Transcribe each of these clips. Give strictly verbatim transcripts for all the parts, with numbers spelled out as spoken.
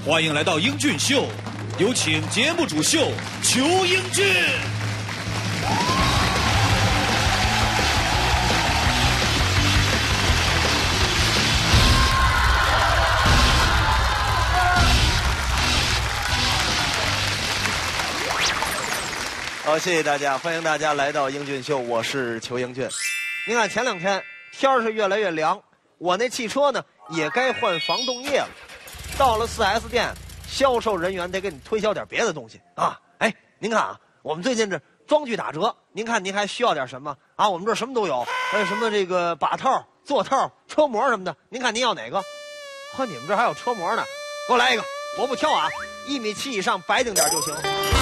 欢迎来到英俊秀，有请节目主秀裘英俊。 好，谢谢大家，欢迎大家来到英俊秀，我是裘英俊。您看前两天天儿是越来越凉，我那汽车呢也该换防冻液了。到了 四 S 店，销售人员得给你推销点别的东西啊。哎，您看啊，我们最近这装具打折，您看您还需要点什么啊？我们这儿什么都有，还有什么这个把套、座套、车模什么的。您看您要哪个？呵，你们这儿还有车模呢，给我来一个，我不挑啊，一米七以上，白净点就行。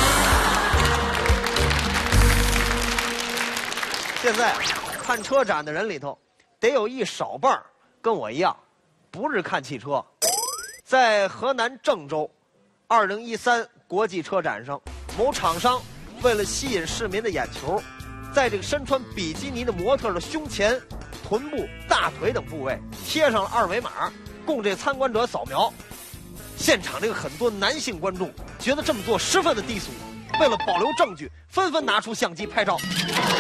现在看车展的人里头，得有一少半跟我一样，不是看汽车。在河南郑州，二零一三国际车展上，某厂商为了吸引市民的眼球，在这个身穿比基尼的模特的胸前、臀部、大腿等部位贴上了二维码，供这参观者扫描。现场这个很多男性观众觉得这么做十分的低俗，为了保留证据，纷纷拿出相机拍照。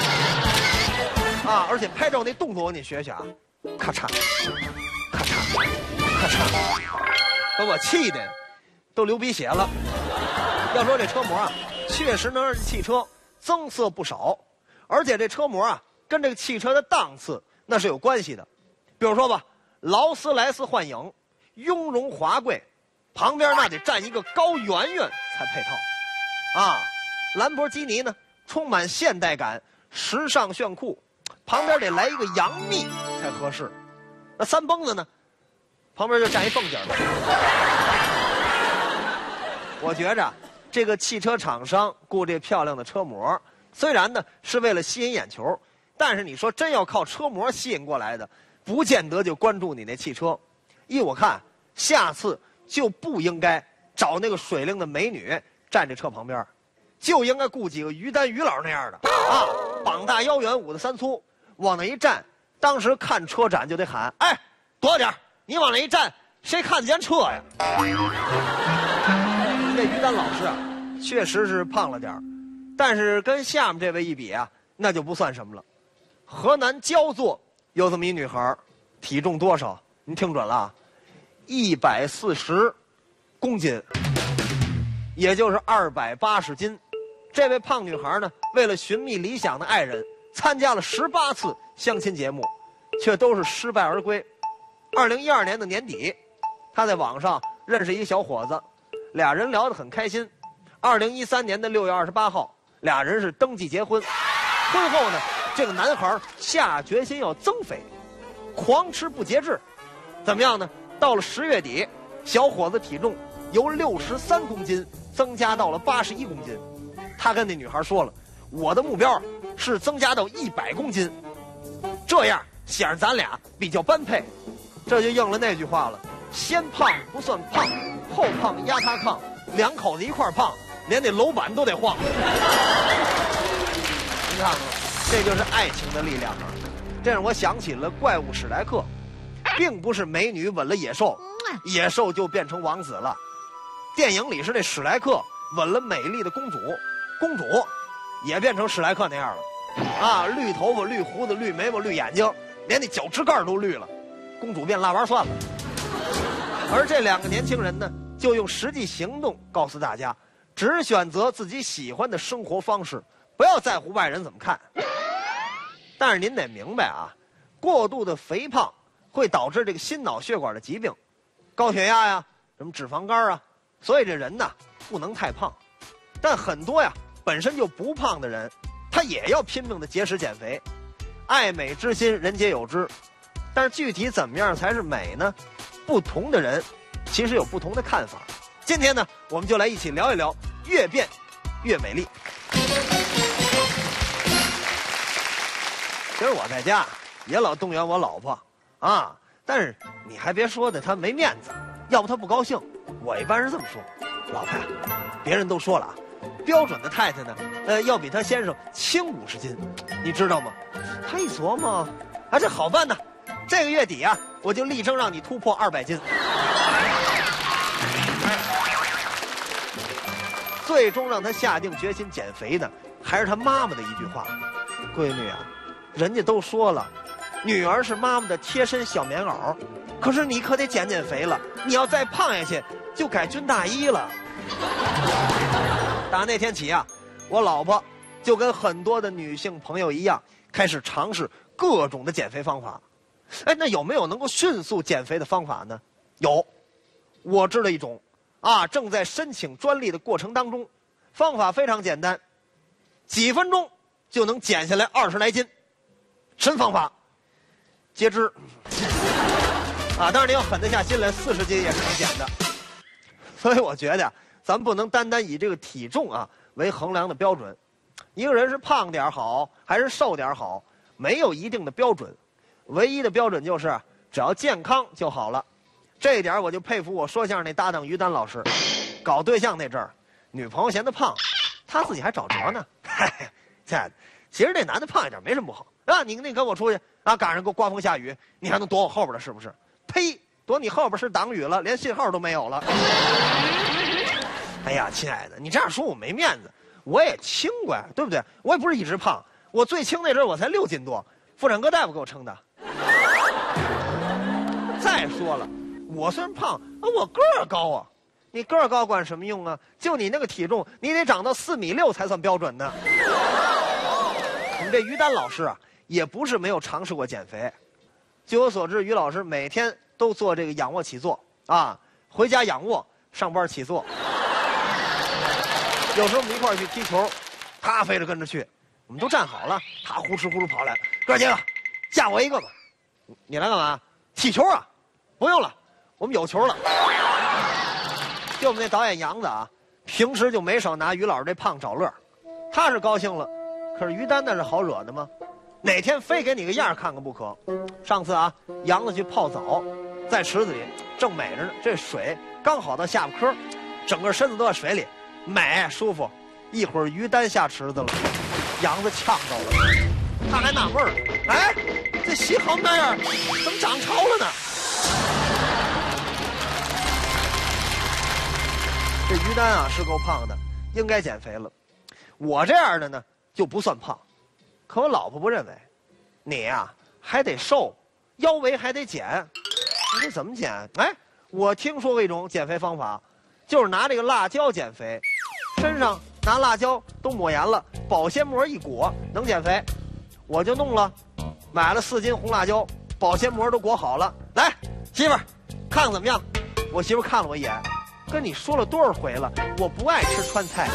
啊！而且拍照那动作我给你学学啊，咔嚓，咔嚓，咔嚓，把我气的都流鼻血了。要说这车模啊，确实能让这汽车增色不少，而且这车模啊，跟这个汽车的档次那是有关系的。比如说吧，劳斯莱斯幻影，雍容华贵，旁边那得站一个高圆圆才配套。啊，兰博基尼呢，充满现代感，时尚炫酷。旁边得来一个杨幂才合适，那三蹦子呢？旁边就站一凤姐了。我觉着这个汽车厂商雇这漂亮的车模，虽然呢是为了吸引眼球，但是你说真要靠车模吸引过来的，不见得就关注你那汽车。依我看，下次就不应该找那个水灵的美女站这车旁边，就应该雇几个于丹于老那样的啊，膀大腰圆，五大三粗。往那一站，当时看车展就得喊：“哎，躲点你往那一站，谁看得见车呀？”这于丹老师啊，确实是胖了点儿，但是跟下面这位一比啊，那就不算什么了。河南焦作有这么一女孩，体重多少？您听准了啊，一百四十公斤，也就是二百八十斤。这位胖女孩呢，为了寻觅理想的爱人，参加了十八次相亲节目，却都是失败而归。二零一二年的年底，她在网上认识一小伙子，俩人聊得很开心。二零一三年的六月二十八号，俩人是登记结婚。婚后呢，这个男孩下决心要增肥，狂吃不节制。怎么样呢？到了十月底，小伙子体重由六十三公斤增加到了八十一公斤。他跟那女孩说了，我的目标是增加到一百公斤，这样显然咱俩比较般配。这就应了那句话了，先胖不算胖，后胖压他炕，两口子一块胖，连那楼板都得晃。你看看，这就是爱情的力量啊！这让我想起了怪物史莱克，并不是美女吻了野兽，野兽就变成王子了。电影里是那史莱克吻了美丽的公主，公主也变成史莱克那样了，啊，绿头发、绿胡子、绿眉毛、绿眼睛，连那脚趾盖都绿了，公主变腊八蒜了。而这两个年轻人呢，就用实际行动告诉大家，只选择自己喜欢的生活方式，不要在乎外人怎么看。但是您得明白啊，过度的肥胖会导致这个心脑血管的疾病，高血压呀，什么脂肪肝啊，所以这人呐不能太胖。但很多呀本身就不胖的人，他也要拼命的节食减肥。爱美之心人皆有之，但是具体怎么样才是美呢？不同的人其实有不同的看法。今天呢，我们就来一起聊一聊越变越美丽。其实我在家也老动员我老婆啊，但是你还别说的，她没面子，要不她不高兴。我一般是这么说，老婆呀，别人都说了啊，标准的太太呢，呃，要比她先生轻五十斤，你知道吗？她一琢磨，啊，这好办呢，这个月底啊，我就力争让你突破二百斤。 最终让他下定决心减肥的，还是他妈妈的一句话：“闺女啊，人家都说了，女儿是妈妈的贴身小棉袄，可是你可得减减肥了，你要再胖下去，就该军大衣了。”打那天起啊，我老婆就跟很多的女性朋友一样，开始尝试各种的减肥方法。哎，那有没有能够迅速减肥的方法呢？有，我知道一种，啊，正在申请专利的过程当中，方法非常简单，几分钟就能减下来二十来斤。什么方法？截肢。啊，当然你要狠得下心来，四十斤也是能减的。所以我觉得，咱们不能单单以这个体重啊为衡量的标准。一个人是胖点好，还是瘦点好，没有一定的标准。唯一的标准就是只要健康就好了。这一点我就佩服我说相声那搭档于丹老师。搞对象那阵儿，女朋友嫌他胖，他自己还找辙呢。嗨，亲爱的，其实那男的胖一点没什么不好啊。你你跟我出去啊，赶上个刮风下雨，你还能躲我后边的，是不是？呸！躲你后边是挡雨了，连信号都没有了。哎呀，亲爱的，你这样说我没面子。我也轻过呀，对不对？我也不是一直胖，我最轻那阵我才六斤多，妇产科大夫给我称的。再说了，我虽然胖，我个儿高啊。你个儿高管什么用啊？就你那个体重，你得长到四米六才算标准呢。我们这于丹老师啊，也不是没有尝试过减肥。据我所知，于老师每天都做这个仰卧起坐啊，回家仰卧，上班起坐。有时候我们一块儿去踢球，他非得跟着去，我们都站好了，他呼哧呼哧跑来，哥几个，吓我一个吧。你来干嘛？踢球啊？不用了，我们有球了。就我们那导演杨子啊，平时就没少拿于老师这胖找乐，他是高兴了，可是于丹那是好惹的吗？哪天非给你个样看看不可。上次啊，杨子去泡澡，在池子里正美着呢，这水刚好到下巴颏，整个身子都在水里，美舒服。一会儿于丹下池子了，杨子呛着了，他还纳闷儿，哎，这洗好那样，怎么长潮了呢？这于丹啊是够胖的，应该减肥了。我这样的呢就不算胖，可我老婆不认为，你呀、啊、还得瘦，腰围还得减。你这怎么减？哎，我听说过一种减肥方法，就是拿这个辣椒减肥，身上拿辣椒都抹盐了，保鲜膜一裹能减肥。我就弄了，买了四斤红辣椒，保鲜膜都裹好了。来，媳妇儿，看看怎么样？我媳妇看了我一眼，跟你说了多少回了，我不爱吃川菜。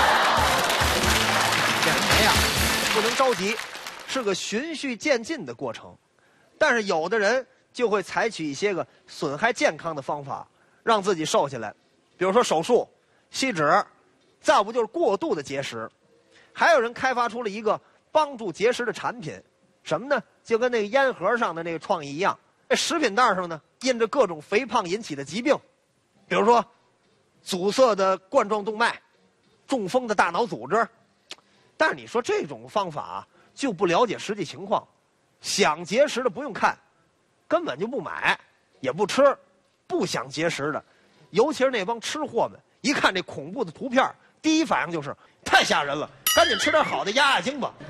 减肥呀、啊，不能着急，是个循序渐进的过程。但是有的人就会采取一些个损害健康的方法，让自己瘦下来，比如说手术、吸脂，再不就是过度的节食。还有人开发出了一个帮助节食的产品，什么呢？就跟那个烟盒上的那个创意一样，这食品袋上呢印着各种肥胖引起的疾病，比如说阻塞的冠状动脉、中风的大脑组织。但是你说这种方法啊，就不了解实际情况，想节食的不用看，根本就不买，也不吃；不想节食的，尤其是那帮吃货们，一看这恐怖的图片，第一反应就是太吓人了，赶紧吃点好的压压惊吧。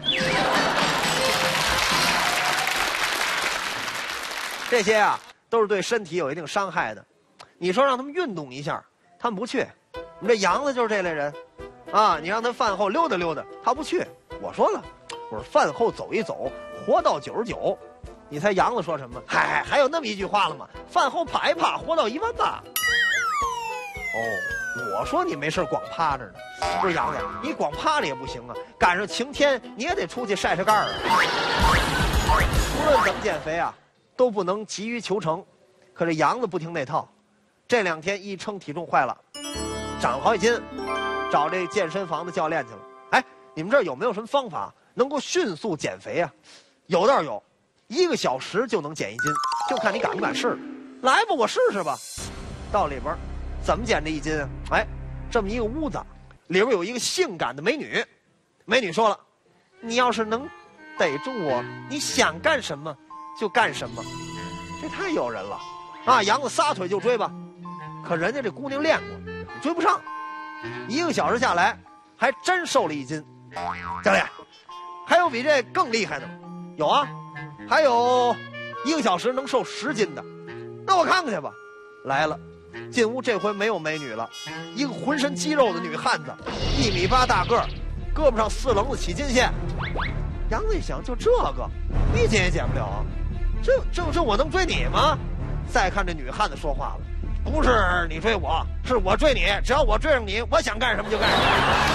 这些啊，都是对身体有一定伤害的。你说让他们运动一下，他们不去。你这杨子就是这类人，啊，你让他饭后溜达溜达，他不去。我说了，我说饭后走一走，活到九十九。你猜杨子说什么？嗨，还有那么一句话了吗？饭后爬一爬，活到一万八。哦，我说你没事光趴着呢，不是杨子，你光趴着也不行啊，赶上晴天你也得出去晒晒盖儿啊。无论怎么减肥啊，都不能急于求成。可是杨子不听那套，这两天一称体重坏了，长好几斤，找这健身房的教练去了。哎，你们这儿有没有什么方法能够迅速减肥啊？有倒是有，一个小时就能减一斤，就看你敢不敢试。来吧，我试试吧。到里边怎么减这一斤啊？哎，这么一个屋子，里边有一个性感的美女。美女说了，你要是能逮住我，你想干什么就干什么。这太诱人了啊！杨子撒腿就追吧，可人家这姑娘练过，追不上。 一个小时下来，还真瘦了一斤。教练，还有比这更厉害的吗？有啊，还有一个小时能瘦十斤的。那我看看去吧。来了，进屋这回没有美女了，一个浑身肌肉的女汉子，一米八大个儿，胳膊上四棱子起筋线。杨子一想，就这个，一减也减不了，这这这我能追你吗？再看这女汉子说话了，不是你追我，是我追你，只要我追上你，我想干什么就干什么。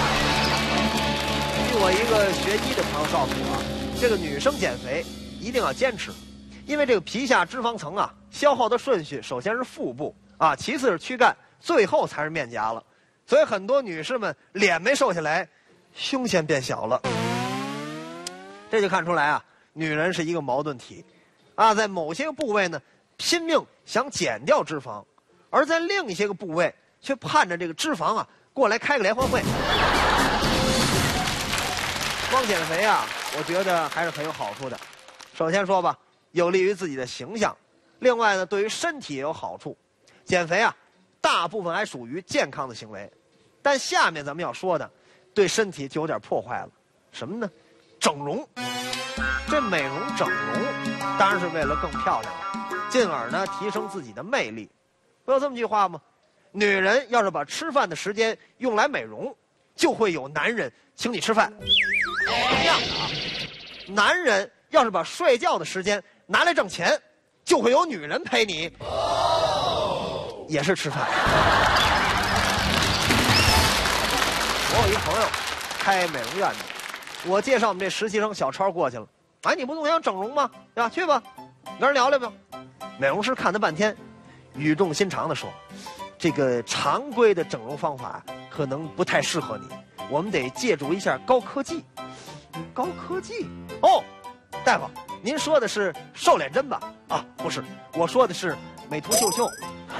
据我一个学医的朋友告诉我啊，这个女生减肥一定要坚持，因为这个皮下脂肪层啊，消耗的顺序首先是腹部啊，其次是躯干，最后才是面颊了。所以很多女士们脸没瘦下来，胸先变小了。这就看出来啊，女人是一个矛盾体，啊，在某些个部位呢，拼命想减掉脂肪，而在另一些个部位却盼着这个脂肪啊过来开个联欢会。光减肥啊，我觉得还是很有好处的。首先说吧，有利于自己的形象，另外呢，对于身体也有好处。减肥啊，大部分还属于健康的行为，但下面咱们要说的，对身体就有点破坏了。什么呢？整容。这美容整容当然是为了更漂亮了，进而呢提升自己的魅力。不有这么句话吗？女人要是把吃饭的时间用来美容，就会有男人请你吃饭。同样的啊，男人要是把睡觉的时间拿来挣钱，就会有女人陪你，也是吃饭。我有一朋友开美容院的，我介绍我们这实习生小超过去了。哎，你不总想整容吗？对吧？去吧，跟人聊聊吧。美容师看他半天，语重心长地说：“这个常规的整容方法可能不太适合你，我们得借助一下高科技。”高科技？哦，大夫，您说的是瘦脸针吧？啊，不是，我说的是美图秀秀。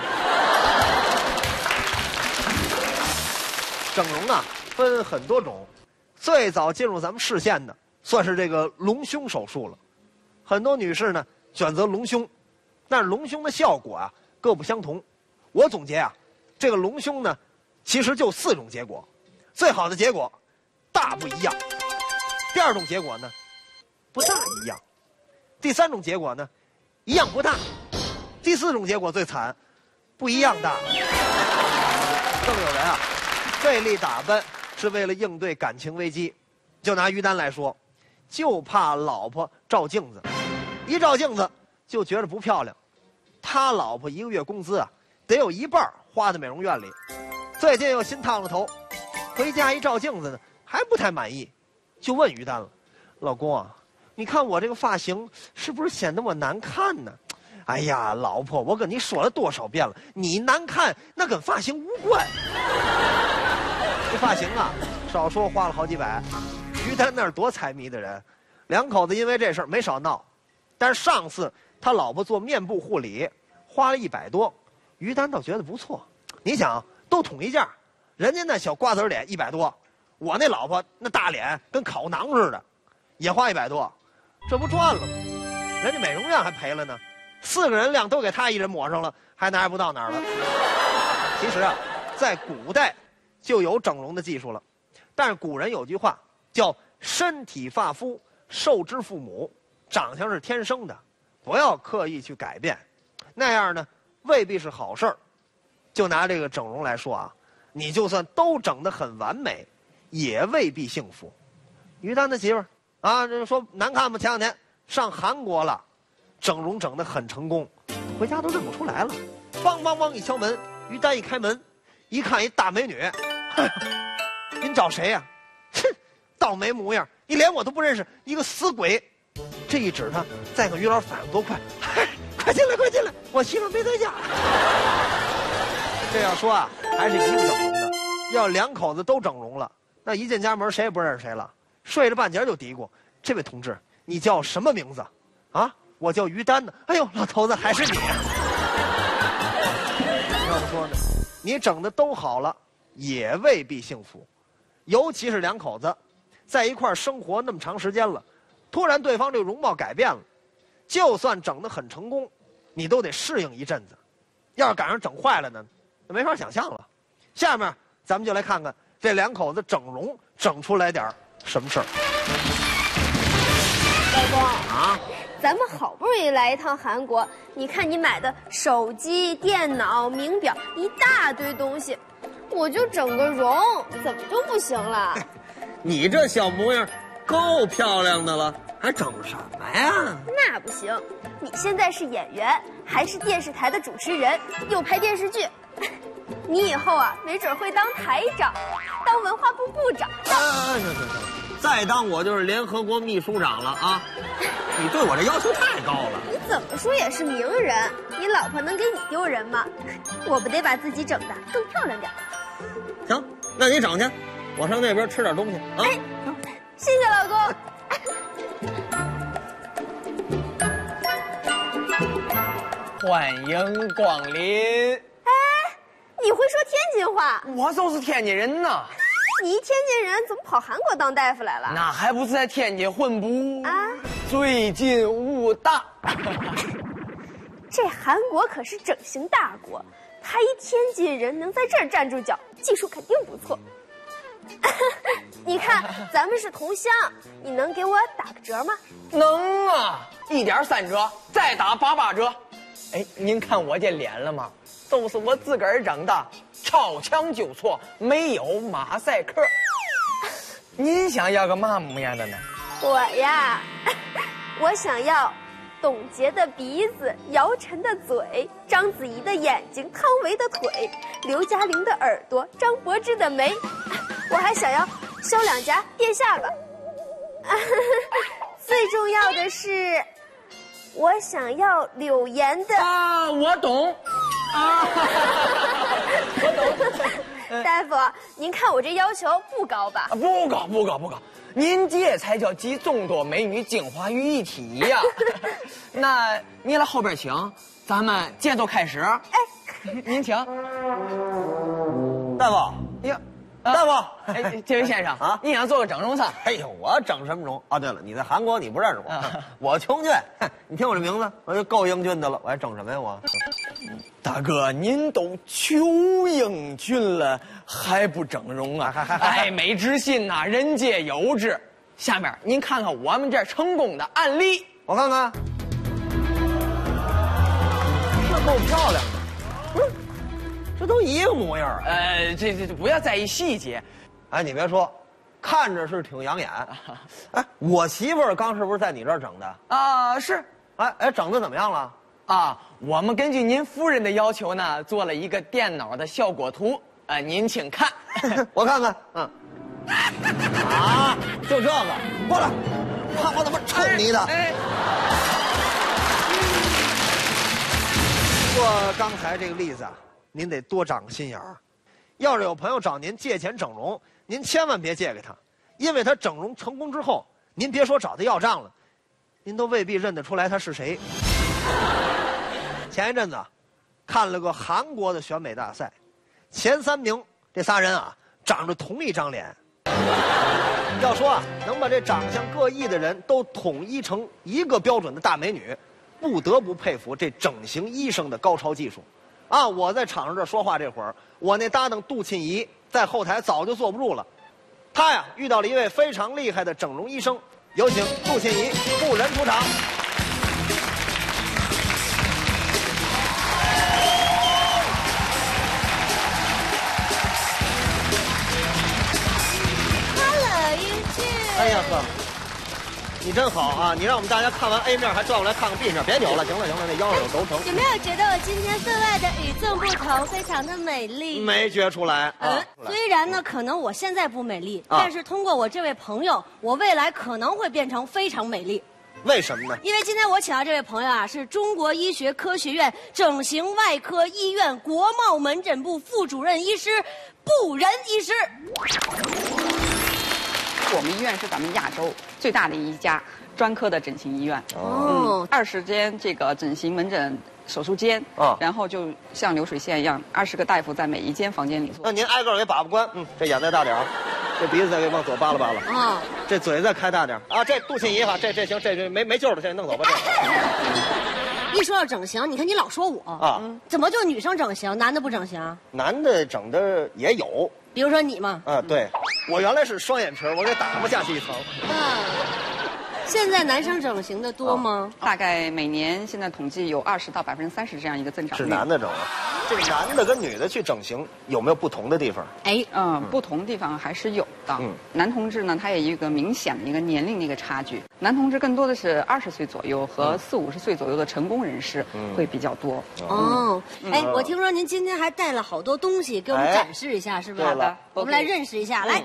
整容啊，分很多种，最早进入咱们视线的，算是这个隆胸手术了。很多女士呢选择隆胸，但是隆胸的效果啊各不相同。我总结啊，这个隆胸呢，其实就四种结果。最好的结果，大不一样；第二种结果呢，不大一样；第三种结果呢，一样不大；第四种结果最惨，不一样大。更有人啊，费力打扮是为了应对感情危机。就拿于丹来说，就怕老婆照镜子，一照镜子就觉得不漂亮。他老婆一个月工资啊，得有一半花在美容院里。最近又新烫了头，回家一照镜子呢，还不太满意，就问于丹了：“老公啊，你看我这个发型是不是显得我难看呢？”哎呀，老婆，我跟你说了多少遍了，你难看那跟发型无关。这发型啊，少说花了好几百。于丹那是多财迷的人，两口子因为这事儿没少闹。但是上次他老婆做面部护理，花了一百多，于丹倒觉得不错。你想，都统一价，人家那小瓜子脸一百多，我那老婆那大脸跟烤馕似的，也花一百多，这不赚了吗？人家美容院还赔了呢，四个人量都给他一人抹上了，还拿不到哪儿了。其实啊，在古代就有整容的技术了，但是古人有句话叫身体发肤受之父母，长相是天生的，不要刻意去改变，那样呢未必是好事儿。就拿这个整容来说啊，你就算都整得很完美，也未必幸福。于丹的媳妇儿啊，这说难看吗？前两天上韩国了，整容整得很成功，回家都认不出来了。梆梆梆一敲门，于丹一开门，一看一大美女，您找谁呀、啊？哼，倒霉模样，你连我都不认识，一个死鬼！这一指他，再看于老反应多快，嗨，快进来，快进来，我媳妇没在家。这要说啊，还是一个整容的，要两口子都整容了，那一进家门谁也不认识谁了，睡着半截就嘀咕：“这位同志，你叫什么名字？”啊，我叫于丹呢。哎呦，老头子还是你。要么说呢，你整的都好了，也未必幸福，尤其是两口子在一块儿生活那么长时间了，突然对方这个容貌改变了，就算整得很成功，你都得适应一阵子。要是赶上整坏了呢，那没法想象了。下面咱们就来看看这两口子整容整出来点什么事儿。 老公啊， 咱们好不容易来一趟韩国，你看你买的手机、电脑、名表一大堆东西，我就整个容，怎么就不行了？ 你这小模样够漂亮的了，还整什么呀？ 那不行，你现在是演员，还是电视台的主持人，又拍电视剧，你以后啊，没准会当台长，当文化部部长。 啊，行行行，再当我就是联合国秘书长了啊！你对我这要求太高了。 你怎么说也是名人，你老婆能给你丢人吗？我不得把自己整得更漂亮点。 行，那你整去，我上那边吃点东西啊。 哎，谢谢老公。 欢迎光临！ 哎，你会说天津话？ 我就是天津人呐。 你一天津人怎么跑韩国当大夫来了？ 那还不是在天津混不？ 啊， 最近武大。 这韩国可是整形大国，他一天津人能在这儿站住脚，技术肯定不错。你看，咱们是同乡，你能给我打个折吗？ 能啊，一点三折，再打八八折。哎，您看我这脸了吗？都是我自个儿整的，超强纠错，没有马赛克。您想要个嘛模样的呢？ 我呀，我想要董洁的鼻子，姚晨的嘴，章子怡的眼睛，汤唯的腿，刘嘉玲的耳朵，张柏芝的眉，我还想要削两颊垫下巴。最重要的是，我想要柳岩的啊，我懂。啊，我懂。大夫，您看我这要求不高吧？ 不高，不高，不高。您这才叫集众多美女精华于一体呀！那您来后边请，咱们节奏开始。哎，您请。 大夫呀， 大夫， 哎，这位先生啊，你想做个整容啥？ 哎呦，我整什么容啊？对了，你在韩国你不认识我，啊、我邱俊，你听我这名字，我就够英俊的了，我还整什么呀我？ 大哥，您都邱英俊了，还不整容啊？哎，没自信呐，人皆有之。下面您看看我们这成功的案例， 我看看，是够漂亮的，不是？这都一个模样。 呃，这这不要在意细节。 哎，你别说，看着是挺养眼。哎，我媳妇儿刚是不是在你这儿整的？ 啊，是。 哎哎，整的怎么样了？ 啊，我们根据您夫人的要求呢，做了一个电脑的效果图，呃，您请看。 我看看，嗯。啊，就这个，过来，看我怎么抽你的！哎。不过刚才这个例子啊，您得多长个心眼儿。要是有朋友找您借钱整容，您千万别借给他，因为他整容成功之后，您别说找他要账了，您都未必认得出来他是谁。前一阵子啊，看了个韩国的选美大赛，前三名这仨人啊，长着同一张脸。要说啊，能把这长相各异的人都统一成一个标准的大美女，不得不佩服这整形医生的高超技术。啊，我在场上这说话这会儿，我那搭档杜沁怡在后台早就坐不住了。他呀遇到了一位非常厉害的整容医生，有请杜沁怡夫人出场。哎呀呵，你真好啊！你让我们大家看完 A 面还转过来看看 B 面，别扭了，行了行了，那腰上有轴承。 有没有觉得我今天分外的与众不同，非常的美丽？ 没觉出来。 嗯，虽然呢，可能我现在不美丽，但是通过我这位朋友，我未来可能会变成非常美丽。 为什么呢？ 因为今天我请到这位朋友啊，是中国医学科学院整形外科医院国贸门诊部副主任医师布仁医师。 我们医院是咱们亚洲最大的一家专科的整形医院。 哦， 二十间这个整形门诊手术间， 哦， 然后就像流水线一样，二十个大夫在每一间房间里做。 那您挨个给把把关，嗯，这眼再大点儿，这鼻子再给往左扒拉扒拉， 啊， 这嘴再开大点儿啊，这杜沁怡哈，这这行，这这没没救了，这弄走吧这。 一说到整形，你看你老说我啊， 怎么就女生整形，男的不整形？ 男的整的也有。 比如说你嘛。 啊，对，我原来是双眼皮，我给打不下去一层。 啊，现在男生整形的多吗？ 大概每年现在统计有二十到百分之三十这样一个增长率。 是男的整啊？这个男的跟女的去整形有没有不同的地方？ 哎，嗯，不同地方还是有的。嗯，男同志呢，他也有一个明显的一个年龄的一个差距。男同志更多的是二十岁左右和四五十岁左右的成功人士会比较多。 哦，哎，我听说您今天还带了好多东西给我们展示一下，是不是？ 好的， 我们来认识一下，来。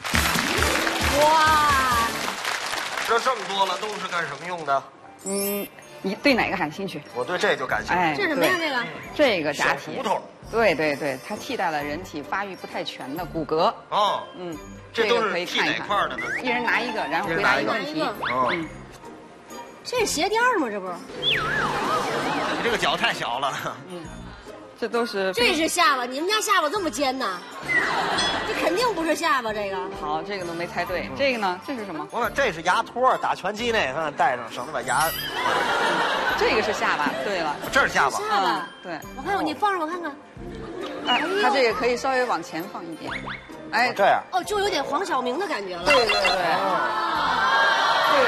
哇！ 这这么多了，都是干什么用的？ 嗯，你对哪个感兴趣？ 我对这就感兴趣。 哎， 这是什么呀？这个？ 这个假体小骨头。 对对对，它替代了人体发育不太全的骨骼。 哦， 嗯， 这都个可以是替哪看一看。 块的呢？ 一人拿一个，然后回答一个问题。 哦， 嗯， 这是鞋垫吗？这不是？ 你这个脚太小了。 嗯，这都是。 这是下巴？你们家下巴这么尖呢？这肯定不是下巴，这个。 好，这个都没猜对。这个呢？这是什么？ 我说这是牙托，打拳击那个戴上，省得把牙。 这个是下巴。对了， 这是下巴。 下巴。 对。 我看看，你放上我看看。 哎，它这个可以稍微往前放一点。哎， 这样。 哦，就有点黄晓明的感觉了。 对对对。对。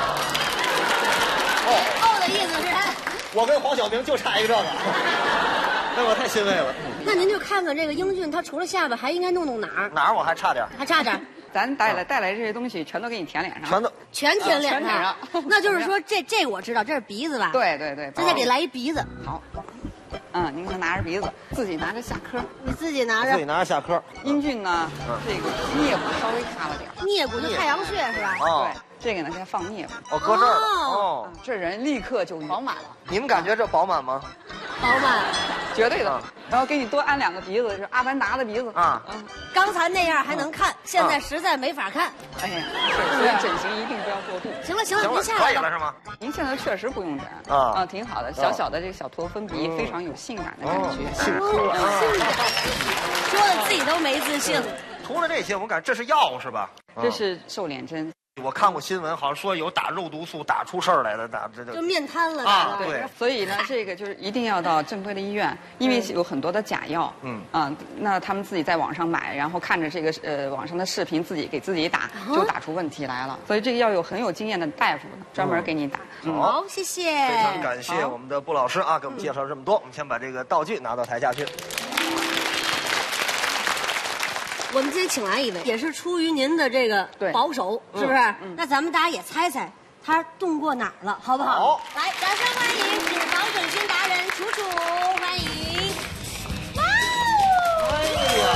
哦哦的意思是，哎， 我跟黄晓明就差一个这个。那我太欣慰了。 那您就看看这个英俊，他除了下巴还应该弄弄哪儿？ 哪儿我还差点？ 还差点。 咱带来带来这些东西全都给你填脸上， 全都全填脸上。 上那就是说，这这我知道，这是鼻子吧？ 对对对。 咱再给来一鼻子。 好。嗯，您看拿着鼻子，自己拿着下颏。 你自己拿着。 自己拿着下颏。 英俊呢，这个颞部稍微塌了点。 颞部就太阳穴是吧？ 哦。 对，这个呢给他放颞部。 哦，搁这儿了。哦。 这人立刻就饱满了。 你们感觉这饱满吗？ 饱满。 绝对的。然后给你多安两个鼻子，是阿凡达的鼻子啊。 嗯。刚才那样还能看，现在实在没法看。 哎呀，所以整形一定不要过度。 行了行了，您下来了是吗？ 您现在确实不用整啊啊，挺好的。小小的这个小驼分鼻，非常有性感的感觉。 性感， 说的自己都没自信。 除了这些，我感觉这是药是吧？ 这是瘦脸针。 我看过新闻，好像说有打肉毒素打出事儿来的，打这就就面瘫了啊！对， 所以呢，这个就是一定要到正规的医院，因为有很多的假药。嗯啊，那他们自己在网上买，然后看着这个呃网上的视频，自己给自己打，就打出问题来了。所以这个要有很有经验的大夫专门给你打。 好，谢谢。 非常感谢我们的布老师啊，给我们介绍了这么多。我们先把这个道具拿到台下去。 我们今天请来一位，也是出于您的这个保守，是不是？那咱们大家也猜猜，他动过哪儿了，好不好？ 好， 来，掌声欢迎脂肪整形达人楚楚，欢迎！哇哦！ 哎呀！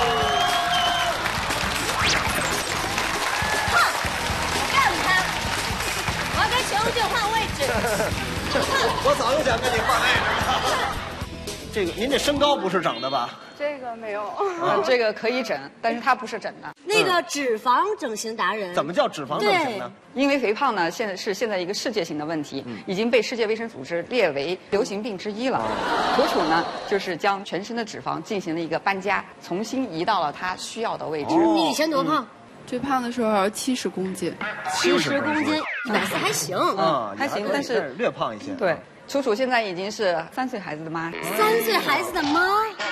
看，干他！我跟熊俊换位置。 我早就想跟你换位置了。这个您这身高不是整的吧？ 这个没有，啊、这个可以整，但是它不是整的。 那个脂肪整形达人， 怎么叫脂肪整形呢？ 因为肥胖呢，现在是现在一个世界性的问题，嗯、已经被世界卫生组织列为流行病之一了。楚楚呢，就是将全身的脂肪进行了一个搬家，重新移到了它需要的位置。 哦、你以前多胖？嗯最胖的时候七十公斤， 七十公斤，一百四还行， 啊， 还行，但是略胖一些。 对，楚楚现在已经是三岁孩子的妈。 三岁孩子的妈，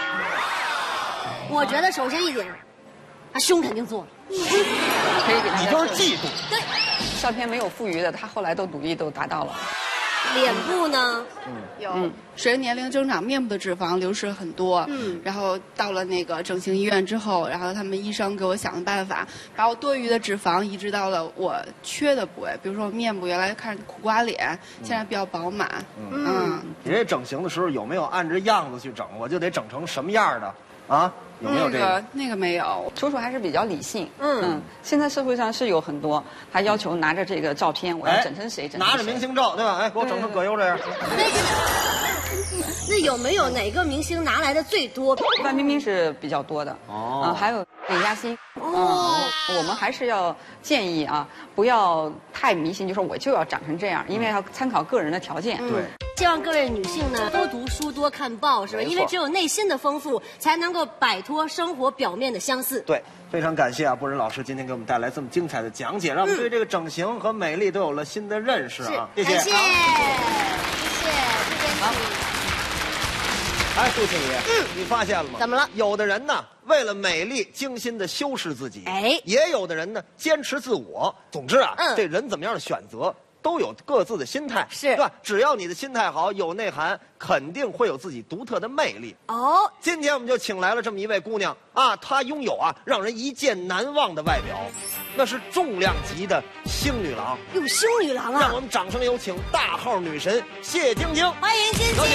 我觉得首先一点，他胸肯定做了， 可以给他。 你就是嫉妒。 对， 上天没有富余的，他后来都努力都达到了。 脸部呢？ 嗯，有。嗯，随着年龄增长，面部的脂肪流失很多。嗯，然后到了那个整形医院之后，然后他们医生给我想的办法，把我多余的脂肪移植到了我缺的部位，比如说我面部原来看苦瓜脸，现在比较饱满。嗯，嗯你这整形的时候有没有按着样子去整？我就得整成什么样的啊？有没有这个？ 那个那个没有， 楚楚还是比较理性。嗯嗯，现在社会上是有很多，他要求拿着这个照片，我要整成谁，整成谁拿着明星照，对吧？哎，给我整成葛优这样。 那个，那有没有哪个明星拿来的最多？ 范冰冰是比较多的。哦。啊，还有李嘉欣。哦。我们还是要建议啊，不要太迷信，就说我就要长成这样，因为要参考个人的条件。 对。 希望各位女性呢多读书多看报，是吧？因为只有内心的丰富，才能够摆脱生活表面的相似。 对，非常感谢啊，布仁老师今天给我们带来这么精彩的讲解，让我们对这个整形和美丽都有了新的认识啊！谢谢， 谢谢，谢谢，谢谢你。 哎，杜庆怡，嗯，你发现了吗？ 怎么了？ 有的人呢，为了美丽精心的修饰自己， 哎， 也有的人呢，坚持自我。总之啊， 嗯， 这人怎么样的选择，都有各自的心态， 是， 对吧？只要你的心态好，有内涵，肯定会有自己独特的魅力。 哦， 今天我们就请来了这么一位姑娘啊，她拥有啊让人一见难忘的外表，那是重量级的星女郎。 有星女郎啊！ 让我们掌声有请大号女神谢晶晶， 欢迎晶晶。 有请。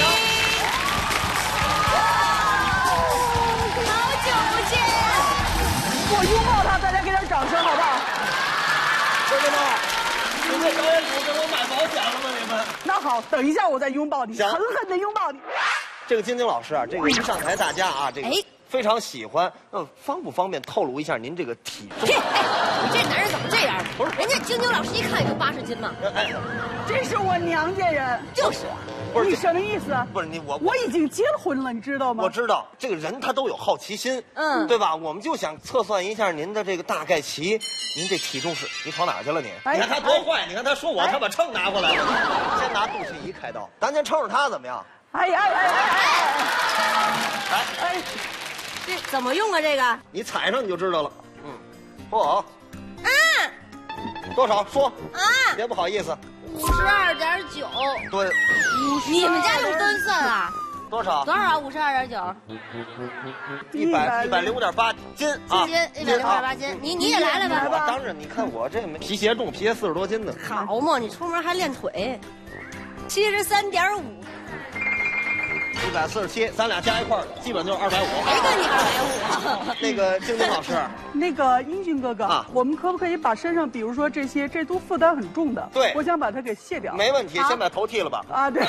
好久不见！ 我拥抱她，大家给点掌声好不好？ 同志们，你们表演组给我买保险了吗？你们？ 那好，等一下我再拥抱你， 行狠狠的拥抱你。 这个晶晶老师啊，这个一上台大家啊，这个哎非常喜欢。呃，方不方便透露一下您这个体重？ 嘿，哎，你这男人怎么这样？ 不是人家晶晶老师一看也就八十斤嘛。 哎， 这是我娘家人。 就是。 不是你什么意思？ 不是你我我已经结了婚了，你知道吗？ 我知道这个人他都有好奇心， 嗯对吧？我们就想测算一下您的这个大概齐，您这体重是，你跑哪儿去了你？ 哎你看他多坏！你看他说我，他把秤拿过来了。先拿杜庆怡开刀，咱先称称他怎么样？ 哎呀哎哎哎来， 哎！ 这怎么用啊？这个？ 你踩上你就知道了。嗯，嚯， 啊多少说？ 啊， 别不好意思。 五十二点九。 对， 你们家用吨算啊？ 多少？ 多少啊？五十二点九。 一百一百零五点八斤啊！ 斤一百零五点八斤。你你也来来吧。 我当然，你看我这没皮鞋重，皮鞋四十多斤呢。 好嘛，你出门还练腿。七十三点五。 一百四十七，咱俩加一块儿，基本就是二百五。 谁跟你二百五？ 那个晶晶老师， 那个英俊哥哥， 啊我们可不可以把身上，比如说这些，这都负担很重的， 对我想把它给卸掉。 没问题，先把头剃了吧。 啊，对。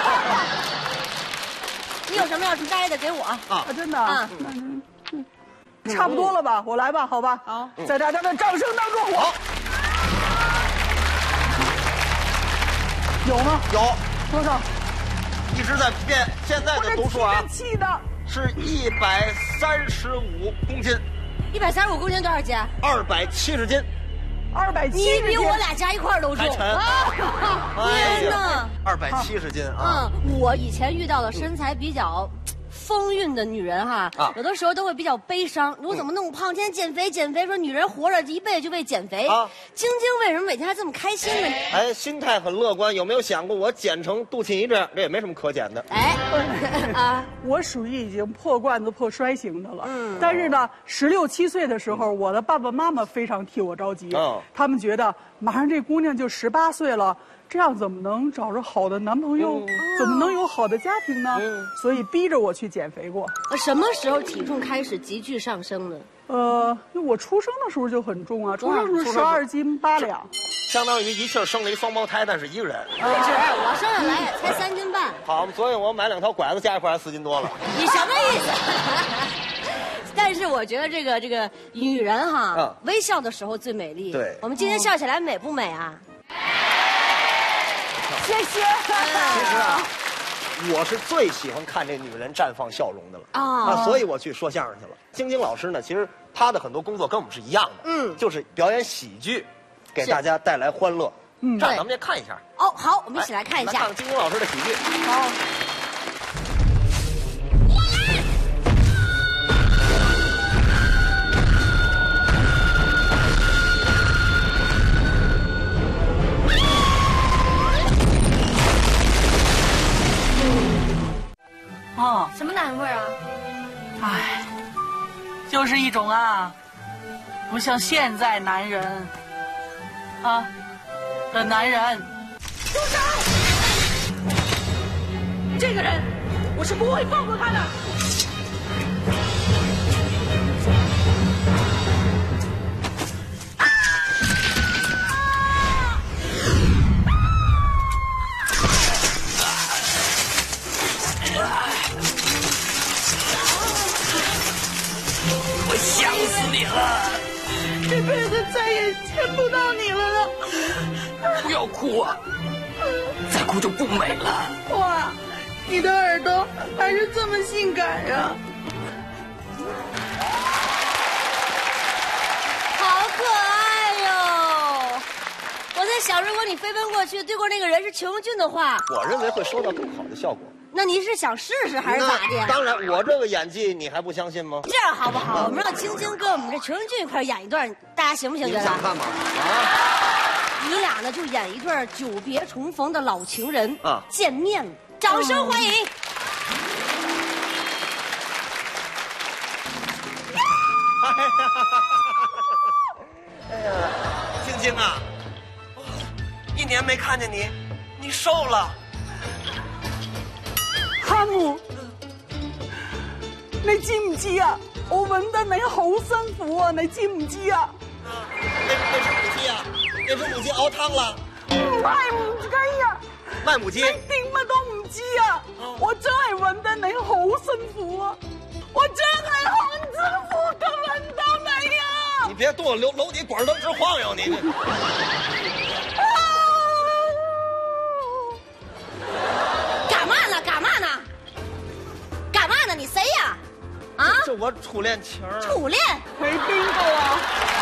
你有什么要摘的给我？ 啊啊，真的啊嗯嗯嗯差不多了吧？我来吧，好吧。 好， 在大家的掌声当中， 好， 有吗？ 有， 多少？ 一直在变。现在的读数啊我这气的是一百三十五公斤， 一百三十五公斤多少斤？ 二百七十斤， 二百七你十斤。 比我俩加一块儿都重。 还沉。 啊天哪！ 二百七十斤啊！ 嗯，我以前遇到的身材比较丰韵的女人哈， 啊有的时候都会比较悲伤。我怎么那么胖？天天减肥减肥，说女人活着一辈子就为减肥。 啊晶晶为什么每天还这么开心呢？ 哎，心态很乐观。有没有想过我减成杜庆怡这样？这也没什么可减的。 哎，啊， 我属于已经破罐子破摔型的了。嗯，但是呢，十六七岁的时候，我的爸爸妈妈非常替我着急。 哦他们觉得马上这姑娘就十八岁了，这样怎么能找着好的男朋友？怎么能有好的家庭呢？所以逼着我去减肥过。 什么时候体重开始急剧上升呢？ 呃，我出生的时候就很重啊，出生时候十二斤八两。 相当于一气儿生了一双胞胎，但是一个人。 不是，我生下来也才三斤半。 好，所以我买两条拐子加一块儿四斤多了。 你什么意思？但是我觉得这个这个女人哈， 嗯微笑的时候最美丽。 对我们今天笑起来美不美啊？ 谢谢。 其实啊，我是最喜欢看这女人绽放笑容的了哦啊，所以我去说相声去了。晶晶老师呢，其实她的很多工作跟我们是一样的， 嗯就是表演喜剧，给是大家带来欢乐。 嗯这样对咱们也看一下， 哦，好，我们一起来看一下来看。看晶晶老师的喜剧。 好。 哦， 什么男味儿啊？ 唉，就是一种啊，不像现在男人啊的男人。住手！这个人，我是不会放过他的。 我想死你了！ 这辈子再也见不到你了了。 不要哭啊，再哭就不美了。 哇，你的耳朵还是这么性感呀！ 好可爱哟！我在想，如果你飞奔过去对过那个人是裘永俊的话， 我认为会收到更好的效果。 那你是想试试还是咋的？ 当然，我这个演技你还不相信吗？ 这样好不好？我们让晶晶跟我们这裘文俊一块演一段，大家行不行？ 你们想看吗？啊！ 你俩呢就演一段久别重逢的老情人啊， 见面了，掌声欢迎！ 哎呀，晶晶啊，一年没看见你，你瘦了。 哈姆，你知唔知啊？我揾得你好辛苦啊！你知唔知啊？ 那那是母雞啊，那是母雞熬湯啦。 唔係母雞啊！ 賣母雞？ 你點乜都唔知啊！我真係揾得你好辛苦啊！我真係好辛苦咁揾到你啊！ 你別動，樓樓底管都直晃悠你。 干嘛呢？干嘛呢？干嘛呢？你谁呀？啊？ 这我初戀情兒。 初戀？ 佢邊個啊？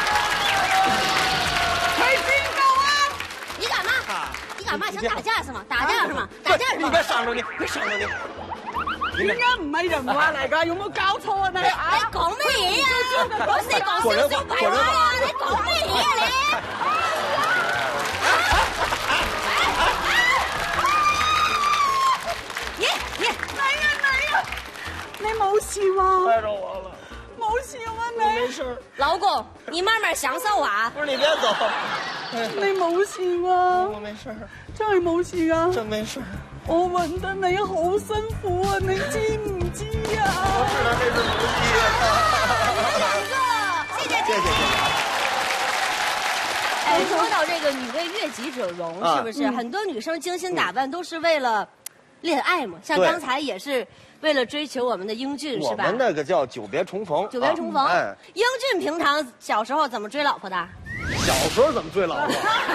佢邊個啊？ 你幹嘛？你幹嘛？想打架是嗎？打架是嗎？打架是嗎？ 你別傷着你，別傷着你。 點解唔係人話嚟㗎？有冇搞錯啊你？ 你講咩嘢呀？我識講少少白話呀！你講咩嘢呀你？你你嚟啊嚟啊！你冇事嗎？ 帶着我了。 冇事嗎你？ 我沒事。 老公，你慢慢享受啊。 不是你別走。 你冇事嗎？ 我沒事。 真係冇事啊？ 真沒事。 我揾得你好辛苦啊，你知唔知啊？ 我知道這是母雞。 兩個，謝謝謝謝謝謝。 哎，說到這個女為悅己者容， 啊、 是不是、嗯、很多女生精心打扮都是為了戀愛嘛？像剛才也是為了追求我們的英俊，是吧？ 我們那個叫久別重逢。 久別重逢。 啊哎、 英俊平常小時候怎麼追老婆的？ 小時候怎麼追老婆？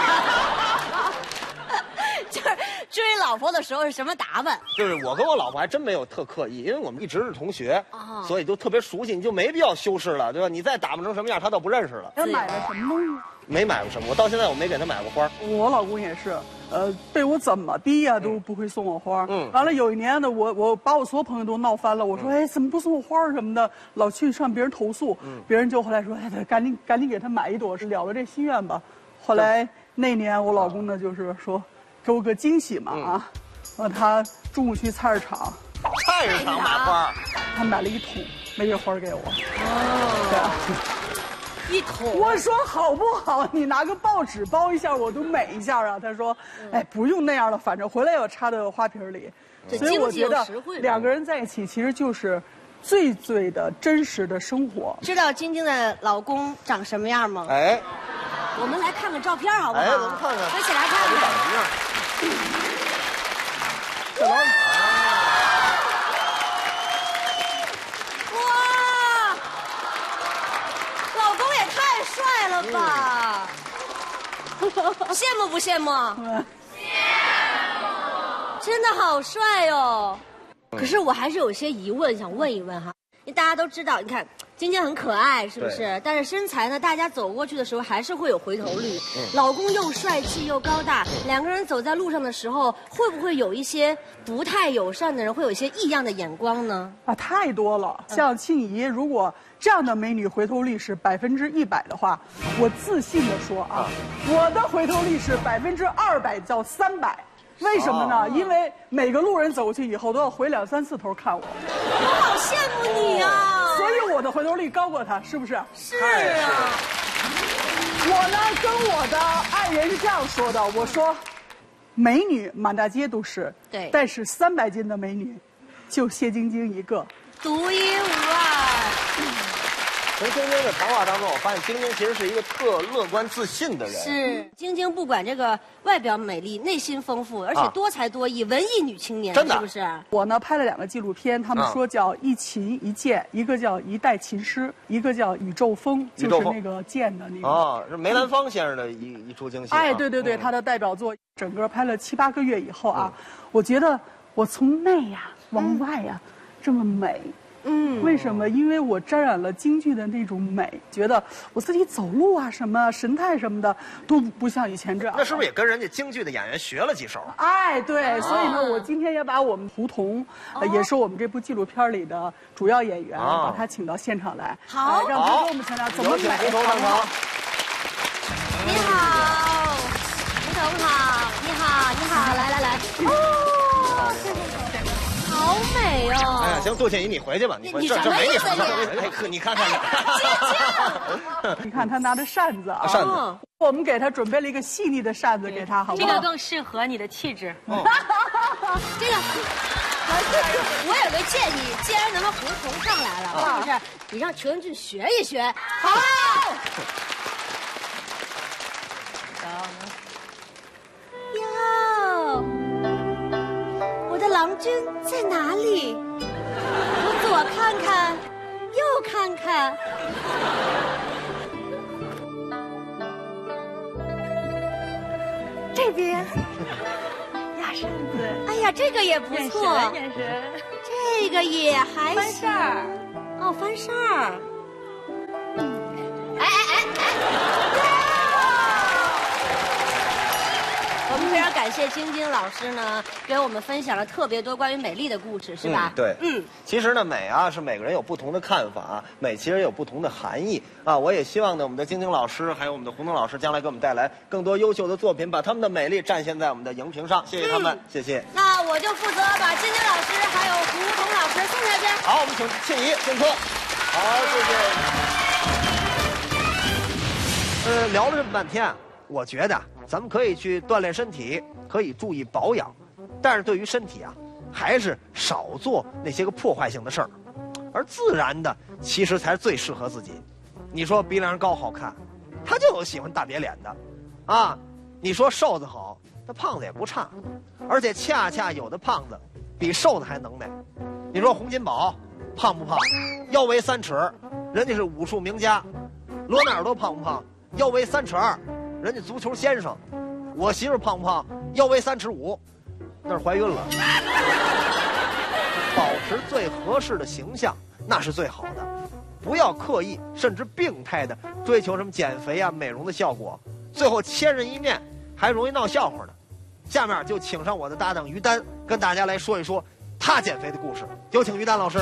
就是追老婆的時候是什麼打扮？ 就是我跟我老婆還真沒有特刻意，因為我們一直是同學， 哦、 所以就特別熟悉，你就沒必要修飾了，對吧？你再打扮成什麼樣，他都不認識了。 他買了什麼東西？ 沒買過什麼，我到現在我沒給他買過花。 我老公也是，呃，被我怎麼地呀、啊、都不會送我花。嗯。完了有一年呢，我我把我所有朋友都鬧翻了，我說、嗯、哎怎麼不送我花什麼的，老去向別人投訴，嗯、別人就後來說哎趕緊趕緊給他買一朵，是了了這心願吧。後來那年我老公呢就是說。給我個驚喜嘛啊！然後他中午去菜市場， 菜市場買花， 他買了一桶玫瑰花給我。 哦， 對啊， 一桶。 我說好不好？你拿個報紙包一下，我都美一下啊。他說，哎，不用那樣了，反正回來要插到花瓶裡。所以我覺得兩個人在一起其實就是最最的真實的生活。 知道晶晶的老公長什麼樣嗎？ 哎， 我們來看看照片好不好？ 哎，我們看看， 一起來看看。 長什麼樣？這老哇，老公也太帥了吧！羨慕不羨慕？羨慕！真的好帥哦。可是我還是有些疑問，想問一問哈。因為大家都知道，你看晶晶很可愛，是不是？但是身材呢，大家走過去的時候還是會有回頭率。嗯、老公又帥氣又高大，嗯、兩個人走在路上的時候，會不會有一些不太友善的人，會有一些異樣的眼光呢？ 啊，太多了。像慶怡，如果這樣的美女回頭率是百分之一百的話，我自信的說啊，我的回頭率是百分之二百到三百。為什麼呢？哦、因為每個路人走過去以後都要回兩三次頭看我。 我好羨慕你啊！ 所以我的回頭率高過他，是不是？ 是啊。 我呢跟我的愛人是這樣說的，我說，美女滿大街都是， 對， 但是三百斤的美女，就謝晶晶一個， 獨一無二。 從晶晶的談話當中，我發現晶晶其實是一個特樂觀自信的人。 是，晶晶不管這個外表美麗，內心豐富，而且多才多藝，啊、文藝女青年， 真的是不是？ 我呢拍了兩個紀錄片，他們說叫一琴一劍，一個叫一代琴師，一個叫宇宙風，就是那個劍的那個。 哦，是梅蘭芳先生的一一出京戲。 哎，對對對，嗯、他的代表作，整個拍了七八個月以後啊，嗯、我覺得我從內呀往外呀，嗯、這麼美。 嗯，为什么？因为我沾染了京剧的那种美，觉得我自己走路啊什么神态什么的都不像以前这样。 那是不是也跟人家京剧的演员学了几手？ 哎，对，所以呢，我今天也把我们胡同，呃，也是我们这部纪录片里的主要演员，把他请到现场来， 好， 让他给我们讲讲怎么美。 胡同上场。 你好，胡同好，你好，你好，来来来，哦，谢谢谢谢，好美哦。 哎呀，行，杜倩怡，你回去吧，你回去，这这没你什么事。哎呵，你看看你，你看他拿着扇子啊， 扇子， 我们给他准备了一个细腻的扇子给他，好不好？ 这个更适合你的气质。这个。我有个建议，既然咱们胡同上来了，是不是？你让邱文俊学一学。好。哟，我的郎君在哪里？我左看看，右看看。这边。 扇子， 哎呀，这个也不错， 眼神， 这个也还翻扇儿， 哦，翻扇儿，哎哎哎哎！我们非常感谢晶晶老师呢，给我们分享了特别多关于美丽的故事，是吧？ 嗯、对，嗯，其实呢，美啊是每个人有不同的看法，美其实有不同的含义啊。我也希望呢，我们的晶晶老师还有我们的胡同老师，将来给我们带来更多优秀的作品，把他们的美丽展现在我们的荧屏上。谢谢他们，嗯、谢谢。 那我就负责把晶晶老师还有胡同老师送下去。 好，我们请倩怡上车。好，谢谢。呃，聊了这么半天，我觉得咱们可以去锻炼身体，可以注意保养，但是对于身体啊，还是少做那些个破坏性的事儿，而自然的其实才是最适合自己。你说鼻梁高好看，他就有喜欢大瘪脸的，啊，你说瘦子好，那胖子也不差，而且恰恰有的胖子比瘦子还能耐。你说洪金宝胖不胖？腰围三尺，人家是武术名家；罗纳尔多胖不胖？腰围三尺二，人家足球先生。我媳妇胖不胖？腰围三尺五，那是怀孕了。保持最合适的形象，那是最好的。不要刻意甚至病态的追求什么减肥啊、美容的效果，最后千人一面，还容易闹笑话呢。下面就请上我的搭档于丹，跟大家来说一说他减肥的故事。有请于丹老师。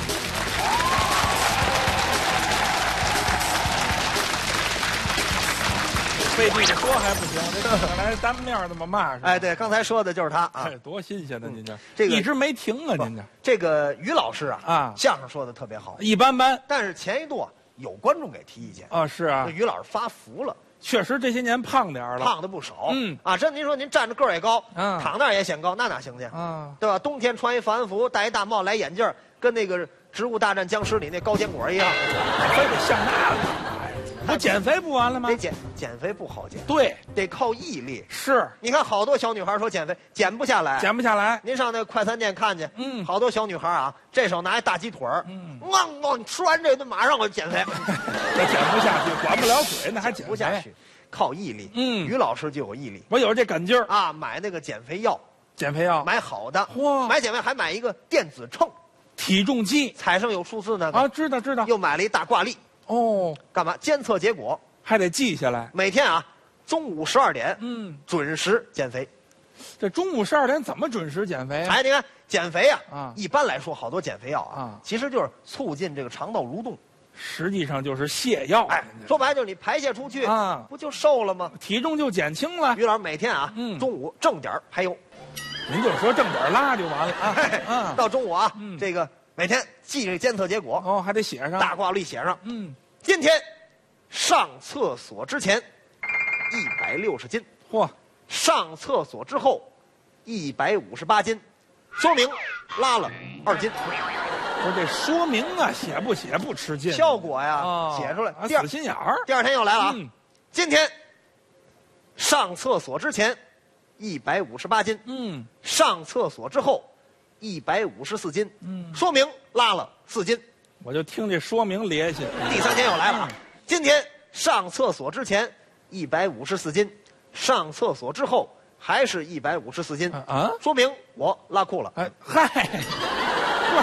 背地里说还不行，这看来当面这么骂是吧？ 哎，对，刚才说的就是他啊， 哎，多新鲜呢！您这这个一直没停啊，您这这个于老师啊啊， 相声说的特别好， 一般般。 但是前一度啊，有观众给提意见啊，是啊， 于老师发福了， 确实这些年胖点儿了， 胖的不少。 嗯啊，真您说您站着个儿也高， 嗯， 躺那儿也显高，那哪行去啊？ 对吧？冬天穿一防寒服，戴一大帽，来眼镜，跟那个《植物大战僵尸》里那高坚果一样， 非得像那个。不减肥不完了吗？ 得减减肥不好减， 对， 得靠毅力。 是， 你看好多小女孩说减肥减不下来， 减不下来。 您上那个快餐店看去， 嗯， 好多小女孩啊，这手拿一大鸡腿儿， 嗯， 汪汪，吃完这顿马上我就减肥。 那减不下去，管不了嘴，那还减不下去，靠毅力。 嗯， 于老师就有毅力， 我有这杆劲儿啊，买那个减肥药， 减肥药买好的， 嚯， 买减肥还买一个电子秤， 体重计， 踩上有数字那个啊，知道知道。 又买了一大挂历， 哦， 干嘛？监测结果。 还得记下来， 每天啊，中午十二点， 嗯， 准时减肥。 这中午十二点怎么准时减肥啊？ 哎，你看减肥啊， 啊， 一般来说，好多减肥药啊， 啊， 其实就是促进这个肠道蠕动， 实际上就是泻药。 哎，说白了就是你排泄出去啊， 不就瘦了吗？ 体重就减轻了。 于老师每天啊， 嗯， 中午正点还有， 您就说正点拉就完了啊。 啊，到中午啊，嗯，这个每天记这监测结果， 哦，还得写上大挂历写上， 嗯， 今天。上厕所之前，一百六十斤。 嚯！ 上厕所之后，一百五十八斤，说明拉了二斤。 不是这说明啊，写不写不吃劲。 效果呀， 哦、 写出来。 啊，死心眼儿。 第二天又来了啊！ 嗯、 今天上厕所之前，一百五十八斤。 嗯。 上厕所之后，一百五十四斤。 嗯。 说明拉了四斤。 我就听这说明联系。 第三天又来了啊！嗯今天上厕所之前一百五十四斤，上厕所之后还是一百五十四斤啊， 说明我拉裤了。 哎嗨，不是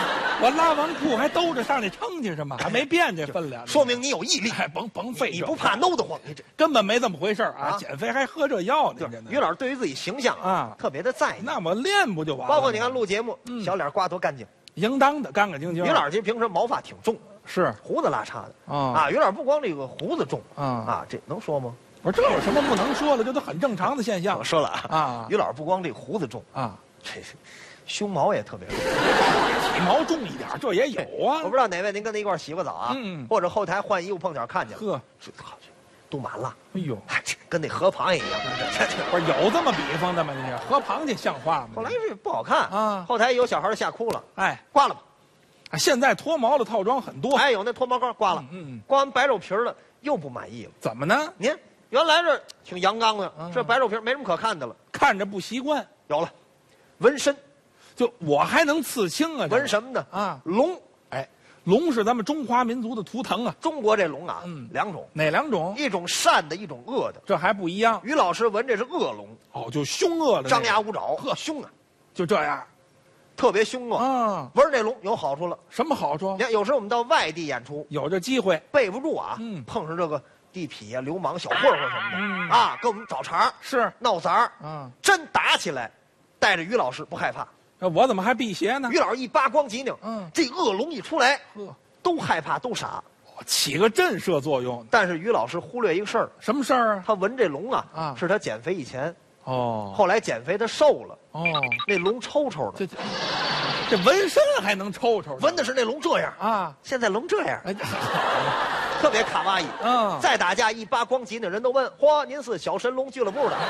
我拉完裤还兜着上去称去是吗？还没变这分量， 说明你有毅力。 还甭甭费， 你不怕弄得慌？你这根本没这么回事啊！ 啊减肥还喝这药呢？ 于老师对于自己形象啊特别的在意。 那我练不就完了？ 包括你看录节目，小脸刮多干净， 应当的干干净净。 于老师其实平时毛发挺重， 是胡子拉碴的啊啊。于老师不光这个胡子重啊啊，这能说吗？ 我说这有什么不能说的？这都很正常的现象。 我说了啊， 啊于老师不光这个胡子重啊， 这胸毛也特别重， 体毛重一点，这也有啊。 我不知道哪位您跟他一块儿洗过澡啊？ 嗯或者后台换衣服碰巧看见了， 呵， 这好去都满了。 哎呦， 这跟那河螃蟹一样。 不是有这么比方的吗？你这河螃蟹像话吗？ 后来这不好看啊， 后台有小孩都吓哭了， 哎， 刮了吧。 现在脱毛的套装很多， 还有那脱毛膏刮了， 嗯嗯， 刮完白肉皮儿了又不满意了。 怎么呢？ 您原来这挺阳刚的， 嗯这白肉皮儿没什么可看的了。 看着不习惯。 有了，纹身， 就我还能刺青啊？ 纹什么呢？ 啊， 龙， 哎，龙是咱们中华民族的图腾啊。 中国这龙啊， 嗯两种， 哪两种？ 一种善的，一种恶的。 这还不一样。 于老师纹这是恶龙， 哦，就凶恶的那个， 张牙舞爪， 呵凶啊， 就这样特别凶恶。 啊。 纹这龙有好处了， 什么好处你？看有时候我们到外地演出， 有这机会备不住啊， 嗯碰上这个地痞啊、流氓、小混混什么的、 嗯啊，跟我们找茬儿是闹杂儿， 啊。 真打起来，带着于老师不害怕。 那我怎么还辟邪呢？ 于老师一扒光脊梁， 嗯这恶龙一出来， 呵， 都害怕，都傻。 起个震慑作用。 但是于老师忽略一个事儿， 什么事儿啊？ 他纹这龙啊， 啊是他减肥以前， 哦后来减肥他瘦了， 哦， 那龙抽抽的， 这这这纹身还能抽抽？ 纹的是那龙这样， 啊？ 现在龙这样， 哎， 特别卡哇伊。 嗯， 再打架一扒光脊梁，人都问：嚯，您是小神龙俱乐部的？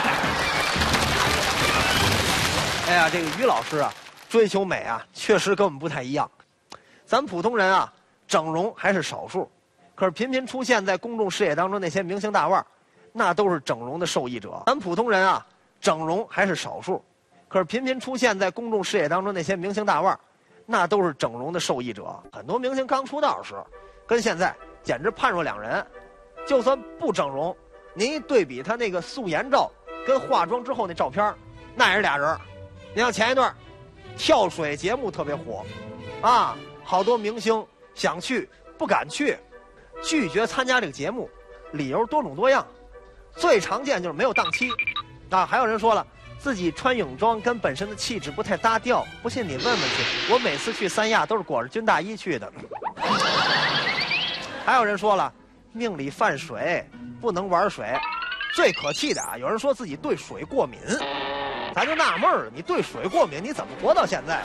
哎呀，这个于老师啊，追求美啊，确实跟我们不太一样。咱普通人啊，整容还是少数，可是频频出现在公众视野当中那些明星大腕儿，那都是整容的受益者。咱普通人啊，整容还是少数，可是频频出现在公众视野当中那些明星大腕儿，那都是整容的受益者。很多明星刚出道的时候，跟现在简直判若两人。就算不整容，您一对比他那个素颜照跟化妆之后那照片，那也是俩人。你像前一段跳水节目特别火，啊，好多明星想去不敢去，拒绝参加这个节目，理由多种多样，最常见就是没有档期。啊，还有人说了，自己穿泳装跟本身的气质不太搭调，不信你问问去，我每次去三亚都是裹着军大衣去的。还有人说了，命里犯水，不能玩水。最可气的啊，有人说自己对水过敏，咱就纳闷儿，你对水过敏，你怎么活到现在？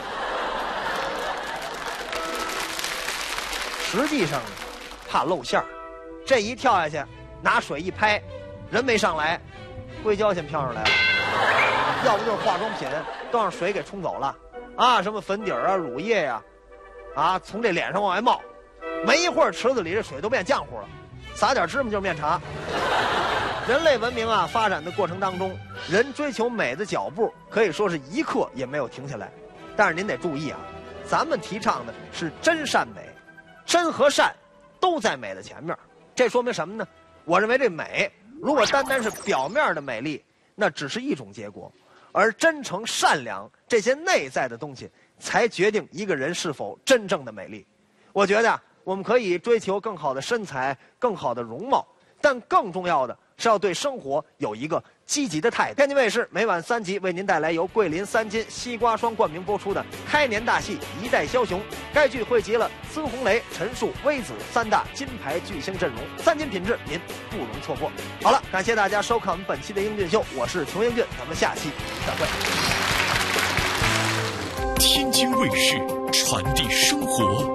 实际上呢，怕露馅儿，这一跳下去，拿水一拍，人没上来，硅胶先飘上来了，要不就是化妆品都让水给冲走了，啊，什么粉底儿啊、乳液呀、啊，啊，从这脸上往外冒，没一会儿池子里这水都变浆糊了，撒点芝麻就是面茶。人类文明啊发展的过程当中，人追求美的脚步可以说是一刻也没有停下来。但是您得注意啊，咱们提倡的是真善美，真和善都在美的前面。这说明什么呢？我认为这美如果单单是表面的美丽，那只是一种结果，而真诚善良这些内在的东西才决定一个人是否真正的美丽。我觉得我们可以追求更好的身材、更好的容貌，但更重要的是要对生活有一个积极的态度。天津卫视每晚三集为您带来由桂林三金西瓜霜冠名播出的开年大戏《一代枭雄》。该剧汇集了孙红雷、陈数、威子三大金牌巨星阵容，三金品质您不容错过。好了，感谢大家收看我们本期的英俊秀，我是裘英俊，咱们下期再会。 天津卫视传递生活